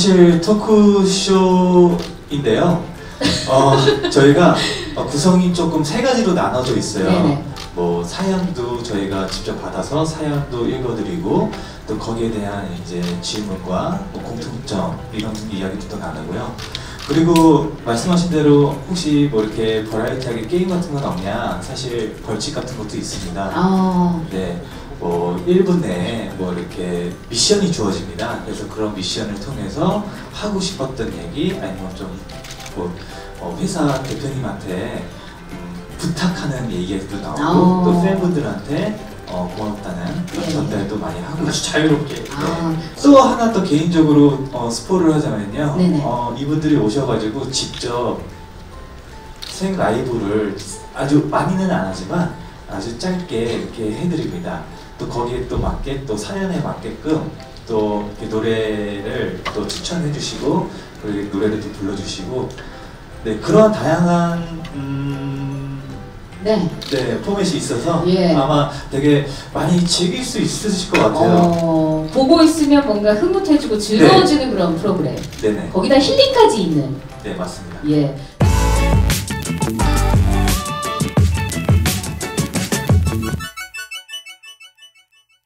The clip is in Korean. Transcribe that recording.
사실 토크쇼인데요. 저희가 구성이 조금 세 가지로 나눠져 있어요. 네네. 뭐 사연도 저희가 직접 받아서 사연도 읽어드리고 또 거기에 대한 이제 질문과 뭐 공통점 이런 이야기도 또 나누고요. 그리고 말씀하신 대로 혹시 뭐 이렇게 버라이어티하게 게임 같은 건 없냐? 사실 벌칙 같은 것도 있습니다. 네. 뭐 1분 내에 뭐 이렇게 미션이 주어집니다. 그래서 그런 미션을 통해서 하고 싶었던 얘기 아니면 좀 뭐 회사 대표님한테 부탁하는 얘기도 나오고 또 팬분들한테 고맙다는 그런 전달도 많이 하고 아주 자유롭게. 네. 또 하나 더 개인적으로 스포를 하자면요. 이분들이 오셔가지고 직접 생 라이브를 아주 많이는 안 하지만 아주 짧게 이렇게 해드립니다. 또 거기에 또 맞게 또 사연에 맞게끔 또 이렇게 노래를 또 추천해 주시고 그리고 노래를 또 불러주시고 네 그런 다양한 네, 포맷이 있어서 아마 되게 많이 즐길 수 있으실 것 같아요. 보고 있으면 뭔가 흐뭇해지고 즐거워지는 그런 프로그램. 네네. 거기다 힐링까지 있는. 네, 맞습니다. 예.